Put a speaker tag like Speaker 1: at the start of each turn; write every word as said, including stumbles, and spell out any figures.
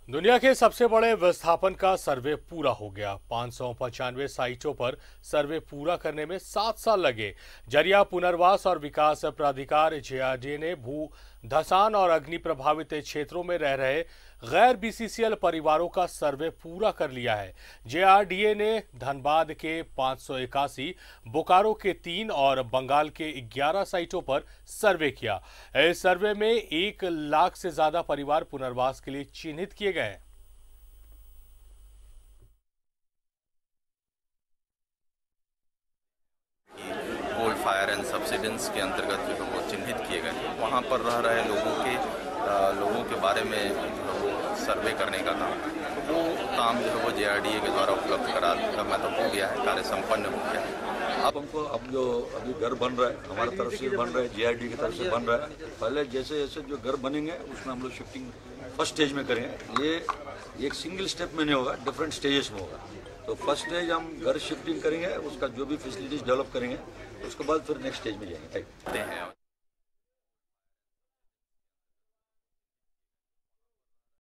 Speaker 1: दुनिया के सबसे बड़े विस्थापन का सर्वे पूरा हो गया। पाँच सौ पचानवे साइटों पर सर्वे पूरा करने में सात साल लगे। जरिया पुनर्वास और विकास प्राधिकार जे आर डी ए ने भू धसान और अग्नि प्रभावित क्षेत्रों में रह रहे गैर बी सी सी एल परिवारों का सर्वे पूरा कर लिया है। जे आर डी ए ने धनबाद के पाँच सौ इक्यासी, बोकारो के तीन और बंगाल के ग्यारह साइटों पर सर्वे किया। इस सर्वे में एक लाख से ज्यादा परिवार पुनर्वास के लिए चिन्हित किए गए हैं।
Speaker 2: कोल फायर एंड सबसिडेंस के अंतर्गत जो है वो चिन्हित किए गए हैं। वहाँ पर रह रहे लोगों के आ, लोगों के बारे में जो है वो सर्वे करने का काम तो वो काम जो है वो जे आर डी ए के द्वारा उपलब्ध करा मतलब हो गया है, कार्य संपन्न हो गया है।
Speaker 3: अब हमको अब जो अभी घर बन रहा है हमारी तरफ से बन रहा है, जे आर डी की तरफ से बन रहा है। पहले जैसे जैसे जो घर बनेंगे उसमें हम लोग शिफ्टिंग फर्स्ट स्टेज में करेंगे। ये एक सिंगल स्टेप में नहीं होगा, डिफरेंट स्टेजेस में होगा। तो फर्स्ट स्टेज हम घर शिफ्टिंग करेंगे, उसका जो भी फैसिलिटीज डेवलप करेंगे, उसके बाद फिर नेक्स्ट स्टेज में जाएंगे।